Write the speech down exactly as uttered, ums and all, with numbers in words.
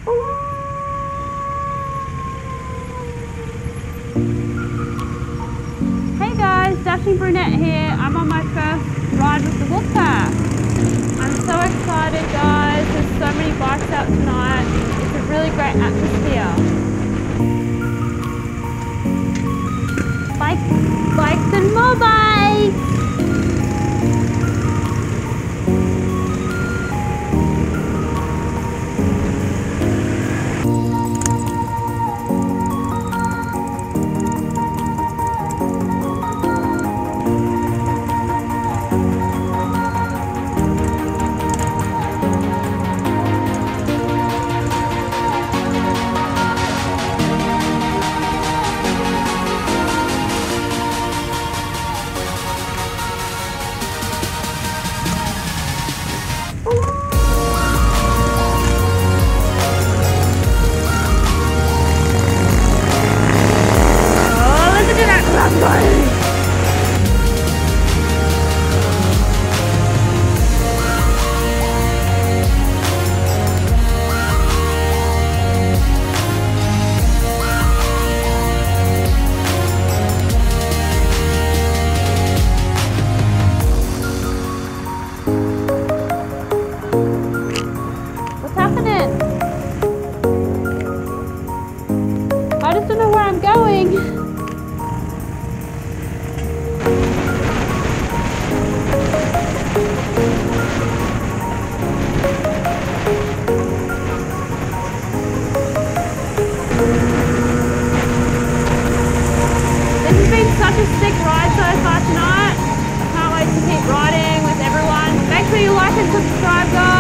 Hey guys, Dashing Brunette here. I'm on my first ride with the Wolfpack. I'm so excited guys, there's so many bikes out tonight. It's a really great atmosphere. Bikes, bikes and more bikes! I just don't know where I'm going. This has been such a sick ride so far tonight. I can't wait to keep riding with everyone. Make sure you like and subscribe guys.